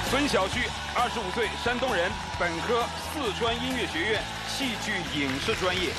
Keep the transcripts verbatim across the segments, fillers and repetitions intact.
孙小旭，二十五岁，山东人，本科四川音乐学院戏剧影视专业。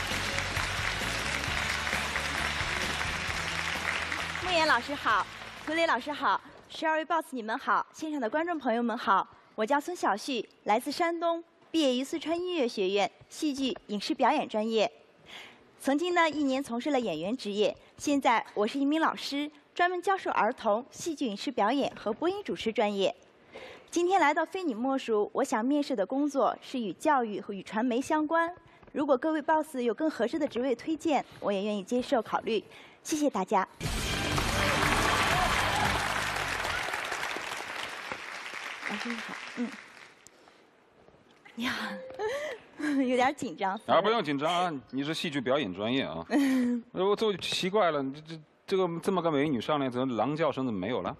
穆言老师好，涂磊老师好，十二位 boss 你们好，现场的观众朋友们好，我叫孙小旭，来自山东，毕业于四川音乐学院戏剧影视表演专业。曾经呢一年从事了演员职业，现在我是一名老师，专门教授儿童戏剧影视表演和播音主持专业。今天来到非你莫属，我想面试的工作是与教育和与传媒相关。如果各位 boss 有更合适的职位推荐，我也愿意接受考虑。谢谢大家。老师你好，嗯，你好，有点紧张。 啊，不用紧张啊，你是戏剧表演专业啊。我都奇怪了，这这这个这么个美女上来，怎么狼叫声怎么没有了？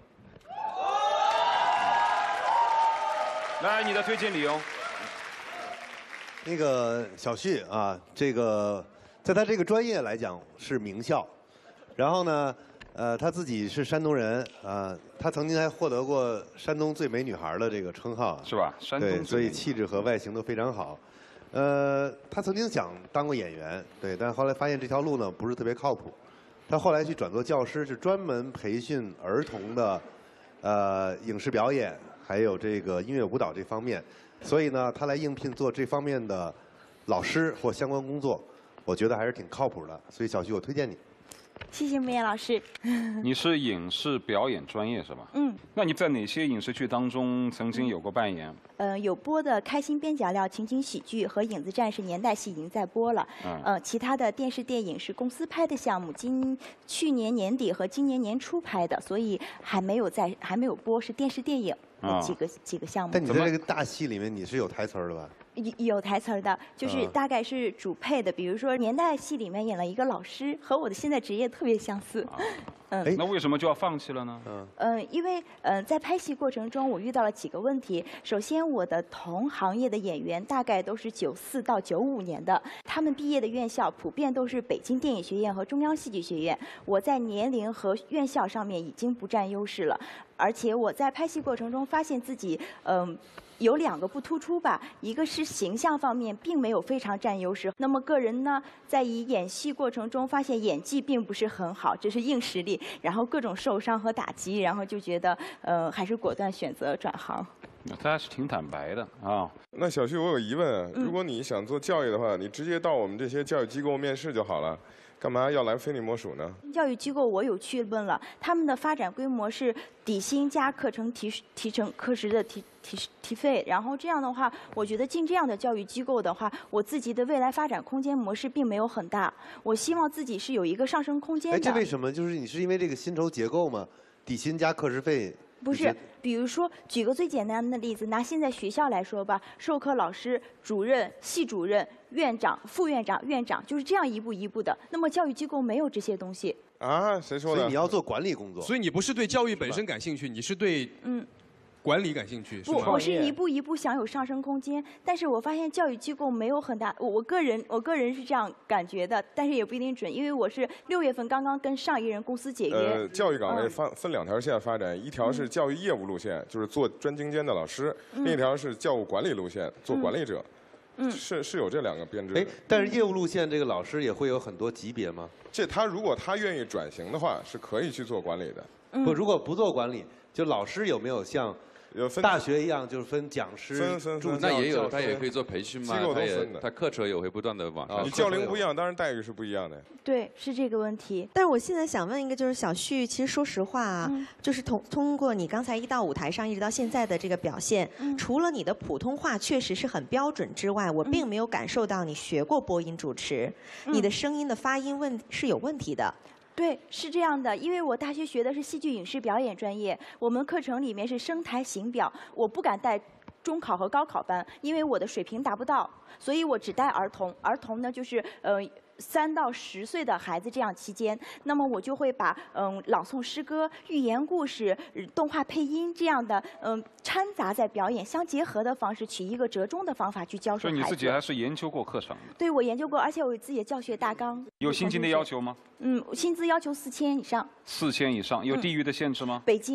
来，你的推荐理由。 那个小旭啊，这个在他这个专业来讲是名校，然后呢，呃，他自己是山东人啊，他曾经还获得过山东最美女孩的这个称号， 是吧？山东对，所以气质和外形都非常好。呃，他曾经想当过演员，对，但后来发现这条路呢不是特别靠谱，他后来去转做教师，是专门培训儿童的，呃，影视表演。还有这个音乐舞蹈这方面，所以呢，他来应聘做这方面的老师或相关工作，我觉得还是挺靠谱的。所以小旭，我推荐你。 谢谢穆言老师。 你是影视表演专业是吧？ 嗯。 那你在哪些影视剧当中曾经有过扮演？ 呃，有播的《开心边角料》情景喜剧和《影子战士》年代戏已经在播了。嗯。呃，其他的电视电影是公司拍的项目，今去年年底和今年年初拍的，所以还没有在还没有播，是电视电影。几个几个项目。 但你在这个大戏里面，你是有台词的吧？ 有有台词的，就是大概是主配的。比如说年代戏里面演了一个老师，和我的现在职业特别相似。 嗯，那为什么就要放弃了呢？ 嗯，嗯，因为嗯、呃，在拍戏过程中，我遇到了几个问题。首先，我的同行业的演员大概都是九四到九五年的，他们毕业的院校普遍都是北京电影学院和中央戏剧学院。我在年龄和院校上面已经不占优势了，而且我在拍戏过程中发现自己，嗯、呃。有两个不突出吧，一个是形象方面并没有非常占优势。那么个人呢，在以演戏过程中发现演技并不是很好，这是硬实力。然后各种受伤和打击，然后就觉得，呃，还是果断选择转行。 他还是挺坦白的啊。 那小旭，我有疑问，如果你想做教育的话，你直接到我们这些教育机构面试就好了。干嘛要来非你莫属呢？ 教育机构我有去问了，他们的发展规模是底薪加课程提提成课时的提提提费，然后这样的话，我觉得进这样的教育机构的话，我自己的未来发展空间模式并没有很大。我希望自己是有一个上升空间的。 哎，这为什么？就是你是因为这个薪酬结构吗？底薪加课时费？ 不是，比如说，举个最简单的例子，拿现在学校来说吧，授课老师、主任、系主任、院长、副院长、院长，就是这样一步一步的。那么教育机构没有这些东西啊？谁说的？ 所以你要做管理工作。 所以你不是对教育本身感兴趣，你是对嗯。管理感兴趣是不？我是一步一步想有上升空间，但是我发现教育机构没有很大，我我个人我个人是这样感觉的，但是也不一定准，因为我是六月份刚刚跟上一任公司解约。 呃，教育岗位分、嗯、分两条线发展，一条是教育业务路线，嗯、就是做专精尖的老师；嗯、另一条是教务管理路线，做管理者。嗯，是是有这两个编制。 哎，但是业务路线这个老师也会有很多级别吗？ 这他如果他愿意转型的话，是可以去做管理的。 嗯、 不，如果不做管理，就老师有没有像？ 有分大学一样，就是分讲师、助教， 那也有，他也可以做培训嘛， 机构都分的，他课程也会不断的往上。 你教龄不一样，当然待遇是不一样的。 对，是这个问题。 但是我现在想问一个，就是小旭，其实说实话啊， 嗯、 就是通通过你刚才一到舞台上一直到现在的这个表现， 嗯、 除了你的普通话确实是很标准之外，我并没有感受到你学过播音主持， 嗯、 你的声音的发音问是有问题的。 对，是这样的，因为我大学学的是戏剧影视表演专业，我们课程里面是声台形表，我不敢带中考和高考班，因为我的水平达不到，所以我只带儿童。儿童呢，就是呃三到十岁的孩子这样期间，那么我就会把嗯朗诵诗歌、寓言故事、动画配音这样的嗯掺杂在表演相结合的方式，取一个折中的方法去教授孩子。 所以你自己还是研究过课程的？ 对，我研究过，而且我有自己的教学大纲。 有薪金的要求吗？ 嗯，薪资要求四千以上。 四千以上，有地域的限制吗？ 北京。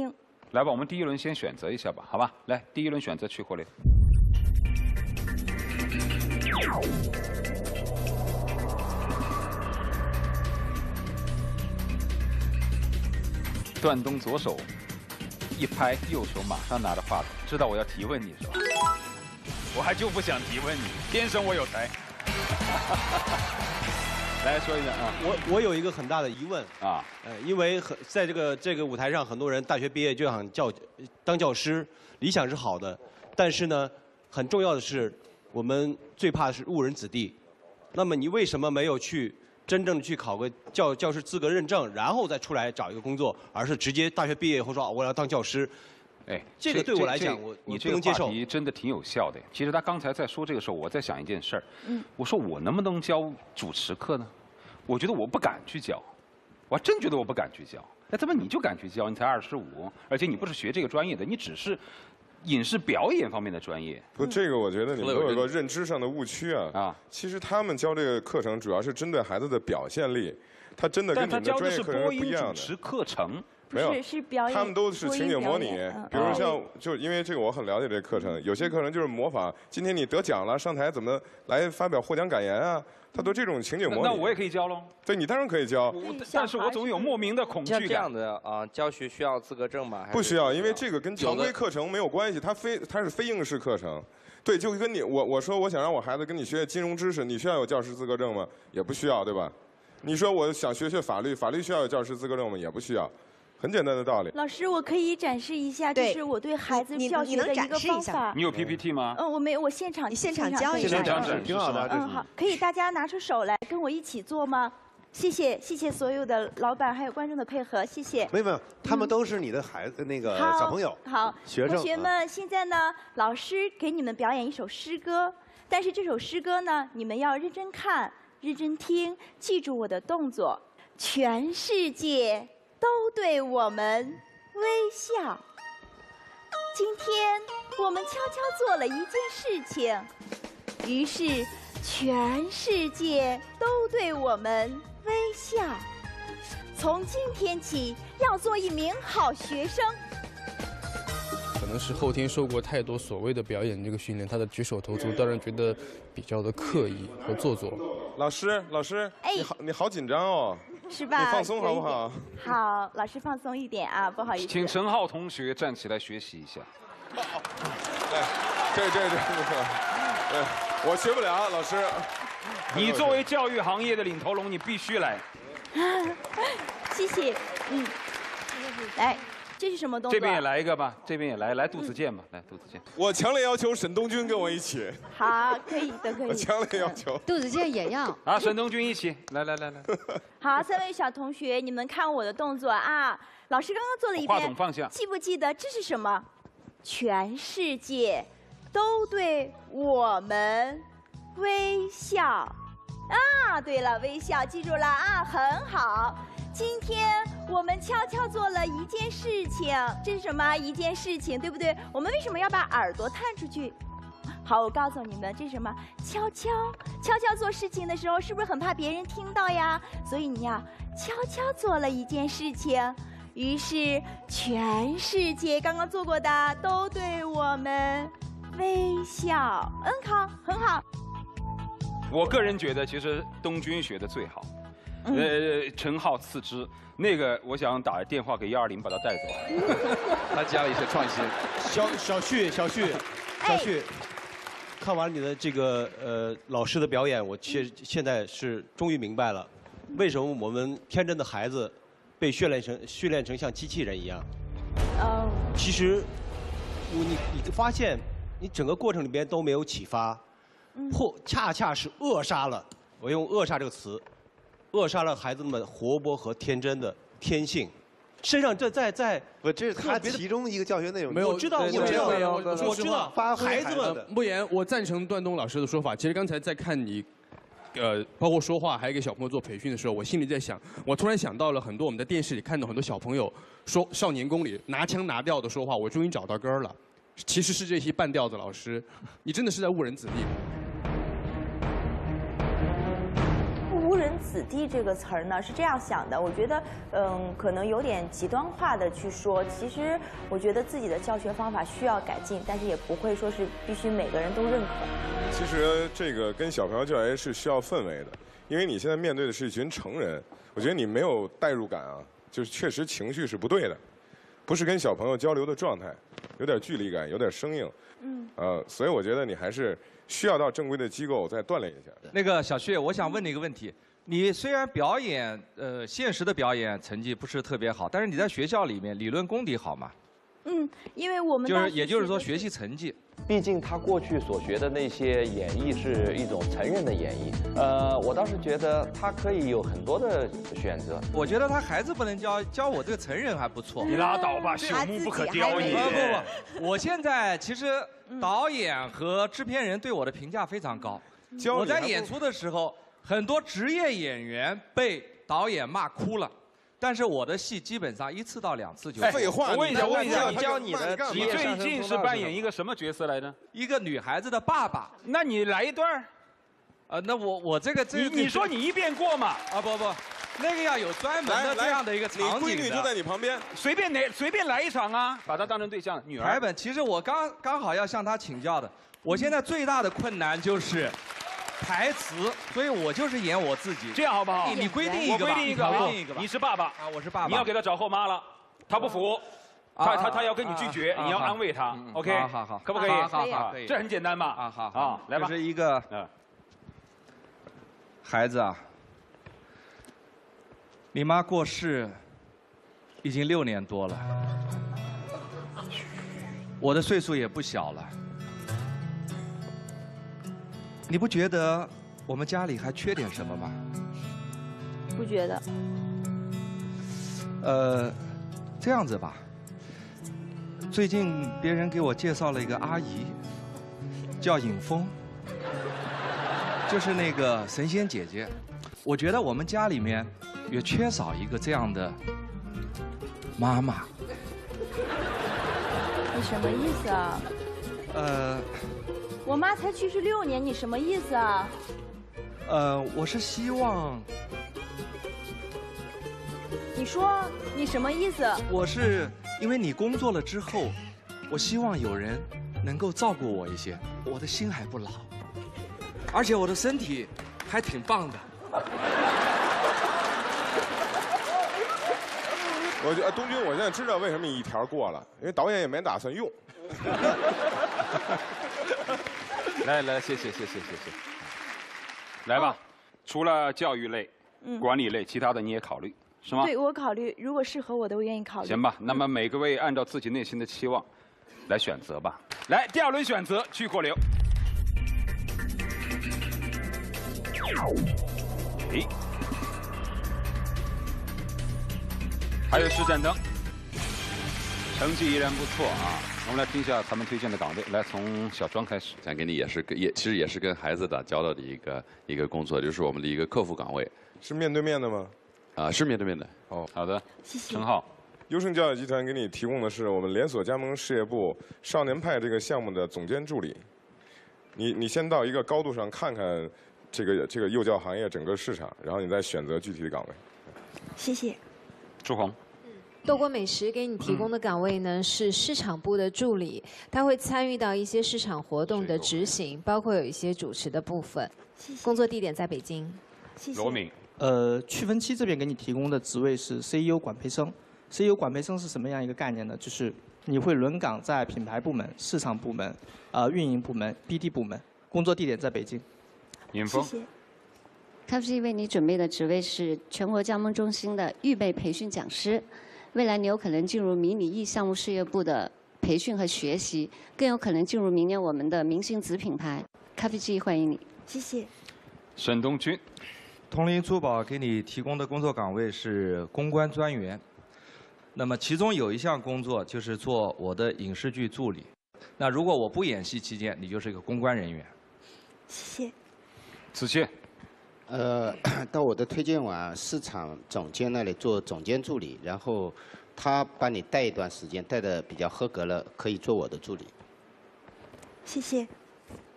来吧，我们第一轮先选择一下吧，好吧？来，第一轮选择去或留。段东左手一拍，右手马上拿着话筒，知道我要提问你是吧？我还就不想提问你，天生我有才。来说一下啊， 我我有一个很大的疑问啊， 呃，因为很在这个这个舞台上，很多人大学毕业就想教当教师，理想是好的，但是呢，很重要的是，我们最怕的是误人子弟。那么你为什么没有去真正的去考个教教师资格认证，然后再出来找一个工作，而是直接大学毕业以后说啊我要当教师？ 哎， 这个对我来讲，我我不能接受。 你这个话题真的挺有效的。其实他刚才在说这个时候，我在想一件事儿。嗯，我说我能不能教主持课呢？我觉得我不敢去教，我还真觉得我不敢去教。那怎么你就敢去教？你才二十五，而且你不是学这个专业的，你只是影视表演方面的专业。 不，这个我觉得你们都有个认知上的误区啊。 啊， 其实他们教这个课程主要是针对孩子的表现力，他真的跟你们的专业课程是不一样的。 但他教的是播音主持课程。 没有， 是是表演， 他们都是情景模拟。比如像，就因为这个我很了解这个课程，有些课程就是模仿今天你得奖了，上台怎么来发表获奖感言啊，他都这种情景模拟。 那我也可以教喽。 对，你当然可以教， 但是我总有莫名的恐惧感。 像这样的啊，教学需要资格证吗？ 不需要，因为这个跟常规课程没有关系，它非它是非应试课程。对，就跟你我我说我想让我孩子跟你学金融知识，你需要有教师资格证吗？也不需要，对吧？你说我想学学法律，法律需要有教师资格证吗？也不需要。很简单的道理。 老师，我可以展示一下，就是我对孩子教学的一个方法。 你有 P P T 吗？ 嗯，我没有，我现场你现场教一下。 现场展示， 挺好的。 嗯，好，可以大家拿出手来跟我一起做吗？谢谢，谢谢所有的老板还有观众的配合，谢谢。 没有没有，他们都是你的孩子，那个小朋友。 好， 学生。 同学们，现在呢，老师给你们表演一首诗歌，但是这首诗歌呢，你们要认真看、认真听，记住我的动作。全世界都对我们微笑。今天我们悄悄做了一件事情，于是全世界都对我们微笑。从今天起，要做一名好学生。 可能是后天受过太多所谓的表演这个训练，他的举手投足当然觉得比较的刻意和做作。 老师，老师，哎，你好，你好紧张哦。 是吧？ 你放松好不好？ 好，老师放松一点啊，不好意思。 请陈浩同学站起来学习一下。 哎，这这这这，对，我学不了，老师。 你作为教育行业的领头龙，你必须来。 谢谢，嗯，来。这是什么动作？ 这边也来一个吧，这边也来，来肚子见吧，来肚子见。 我强烈要求沈东军跟我一起。 好，可以的，可以。 我强烈要求。 肚子见也要。 啊，沈东军一起，来来来来。 好，三位小同学，你们看我的动作啊。老师刚刚做了一遍。 话筒放下。 记不记得这是什么？全世界都对我们微笑。啊，对了，微笑，记住了啊，很好。今天我们悄悄做了一件事情，这是什么？一件事情，对不对？我们为什么要把耳朵探出去？好，我告诉你们，这是什么？悄悄，悄悄做事情的时候，是不是很怕别人听到呀？所以你呀，悄悄做了一件事情，于是全世界刚刚做过的都对我们微笑。嗯，好，很好。 我个人觉得，其实东军学的最好。呃，陈浩次之，那个我想打电话给幺二零把他带走。 他加了一些创新。 小小旭，小旭，小旭，看完你的这个呃老师的表演，我现现在是终于明白了，为什么我们天真的孩子被训练成训练成像机器人一样。哦。其实，你你发现你整个过程里边都没有启发，或恰恰是扼杀了，我用扼杀这个词。扼杀了孩子们活泼和天真的天性，身上这在在不，这是他其中一个教学内容。 没有，我知道，我知道，我知道， 发挥孩子们的。 不言，我赞成段东老师的说法。其实刚才在看你，呃，包括说话，还有给小朋友做培训的时候，我心里在想，我突然想到了很多我们在电视里看到很多小朋友说少年宫里拿腔拿调的说话，我终于找到根儿了。其实是这些半吊子老师，你真的是在误人子弟。 误人子子弟这个词儿呢，是这样想的。我觉得，嗯，可能有点极端化的去说。其实，我觉得自己的教学方法需要改进，但是也不会说是必须每个人都认可。 其实这个跟小朋友教育是需要氛围的，因为你现在面对的是一群成人，我觉得你没有代入感啊，就是确实情绪是不对的，不是跟小朋友交流的状态，有点距离感，有点生硬。嗯。呃，所以我觉得你还是需要到正规的机构再锻炼一下。 那个小旭，我想问你一个问题：你虽然表演，呃，现实的表演成绩不是特别好，但是你在学校里面理论功底好吗？ 嗯，因为我们就是也就是说学习成绩。 毕竟他过去所学的那些演绎是一种成人的演绎，呃，我倒是觉得他可以有很多的选择。 我觉得他孩子不能教，教我这个成人还不错。 你拉倒吧，朽木不可雕也。 不不不，我现在其实导演和制片人对我的评价非常高。我在演出的时候，很多职业演员被导演骂哭了。但是我的戏基本上一次到两次就。 废话， 我问一下，问一下， 教你的你最近是扮演一个什么角色来着？ 一个女孩子的爸爸。 那你来一段儿？ 呃，那我我这个这你你说你一遍过嘛？ 啊不不，那个要有专门的这样的一个场景的。 你闺女就在你旁边， 随便哪随便来一场啊，把她当成对象。女儿。 台本其实我刚刚好要向她请教的，我现在最大的困难就是。台词，所以我就是演我自己。 这样好不好？ 你你规定一个吧， 我规定一个， 规定一个吧。 你是爸爸啊，我是爸爸。 你要给他找后妈了，他不服，他他他要跟你拒绝，你要安慰他。OK， 好好好， 可不可以？ 好好可以。 这很简单嘛。 啊好啊，来吧。 这是一个孩子啊，你妈过世已经六年多了，我的岁数也不小了。你不觉得我们家里还缺点什么吗？ 不觉得。 呃，这样子吧，最近别人给我介绍了一个阿姨，叫尹峰，就是那个神仙姐姐。我觉得我们家里面也缺少一个这样的妈妈。 你什么意思啊？ 呃。 我妈才去世六年，你什么意思啊？ 呃，我是希望。 你说你什么意思？ 我是因为你工作了之后，我希望有人能够照顾我一些。我的心还不老，而且我的身体还挺棒的。 我觉得东军，我现在知道为什么你一条过了，因为导演也没打算用。 来来，谢谢谢谢谢谢。来吧，除了教育类、管理类，其他的你也考虑，是吗？ 对，我考虑，如果适合我的，我愿意考虑。 行吧，那么每个位按照自己内心的期望来选择吧。来，第二轮选择，去或留。诶，还有施展灯，成绩依然不错啊。我们来听一下他们推荐的岗位，来从小庄开始。 想给你也是跟也其实也是跟孩子打交道的一个一个工作，就是我们的一个客服岗位。 是面对面的吗？ 啊，是面对面的。 哦， 好的， 谢谢。 陈浩， 优胜教育集团给你提供的是我们连锁加盟事业部少年派这个项目的总监助理。你你先到一个高度上看看这个这个幼教行业整个市场，然后你再选择具体的岗位。 谢谢。 朱红。 豆果美食给你提供的岗位呢是市场部的助理，他会参与到一些市场活动的执行，包括有一些主持的部分。 谢谢。 工作地点在北京。 谢谢。 罗敏。 呃，趣分期这边给你提供的职位是 C E O 管培生。C E O 管培生是什么样一个概念呢？就是你会轮岗在品牌部门、市场部门、呃运营部门、B D 部门，工作地点在北京。 尹峰。 谢谢。 咖啡机为你准备的职位是全国加盟中心的预备培训讲师。未来你有可能进入迷你 E 项目事业部的培训和学习，更有可能进入明年我们的明星子品牌咖啡机，欢迎你。 谢谢。 沈东军。 通灵珠宝给你提供的工作岗位是公关专员，那么其中有一项工作就是做我的影视剧助理。那如果我不演戏期间，你就是一个公关人员。 谢谢。 子健。 呃，到我的推荐网市场总监那里做总监助理，然后他帮你带一段时间，带的比较合格了，可以做我的助理。 谢谢。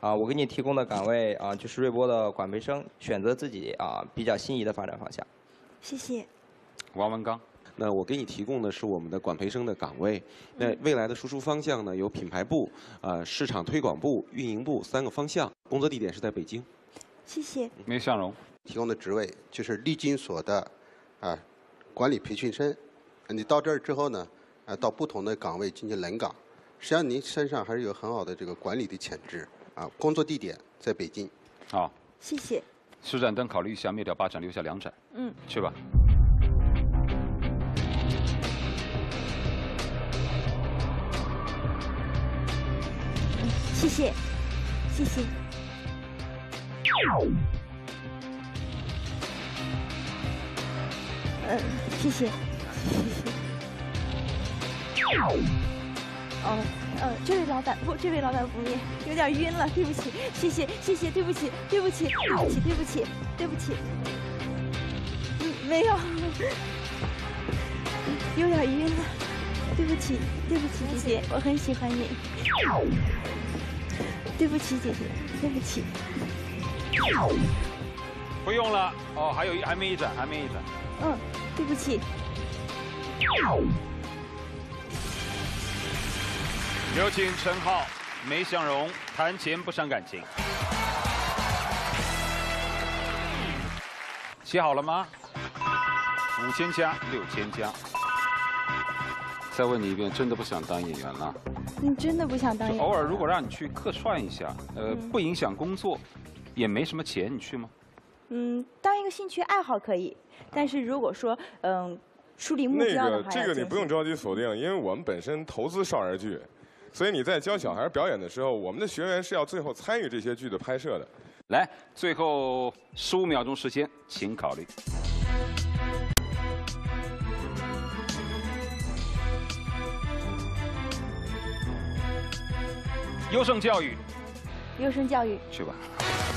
啊，我给你提供的岗位啊，就是瑞波的管培生，选择自己啊比较心仪的发展方向。 谢谢。 王文刚。 那我给你提供的是我们的管培生的岗位。那未来的输出方向呢，有品牌部、呃市场推广部、运营部三个方向。工作地点是在北京。 谢谢。 梅向荣提供的职位就是历经所的啊管理培训生。你到这儿之后呢，啊到不同的岗位进行轮岗，实际上您身上还是有很好的这个管理的潜质啊。工作地点在北京。 好。 谢谢。 十盏灯考虑一下，灭掉八盏，留下两盏。 嗯。 去吧。 谢谢，谢谢。嗯，谢谢，谢谢。哦，呃，这位老板不，这位老板不灭，有点晕了，对不起，谢谢，谢谢，对不起，对不起，对不起，对不起，对不起。嗯，没有，有点晕了，对不起，对不起，姐姐，我很喜欢你。对不起，姐姐，对不起。 不用了，哦，还有一还没一盏，还没一盏。 嗯，对不起。 有请陈昊、梅向荣谈钱不伤感情。写好了吗？五千加，六千加。再问你一遍，真的不想当演员了？ 你真的不想当演员？ 偶尔如果让你去客串一下，呃， 嗯、 不影响工作，也没什么钱，你去吗？ 嗯，当一个兴趣爱好可以，但是如果说嗯树立目标的话， 那个这个你不用着急锁定，因为我们本身投资少儿剧，所以你在教小孩表演的时候，我们的学员是要最后参与这些剧的拍摄的。 来，最后十五秒钟时间，请考虑。优胜教育， 优胜教育， 去吧。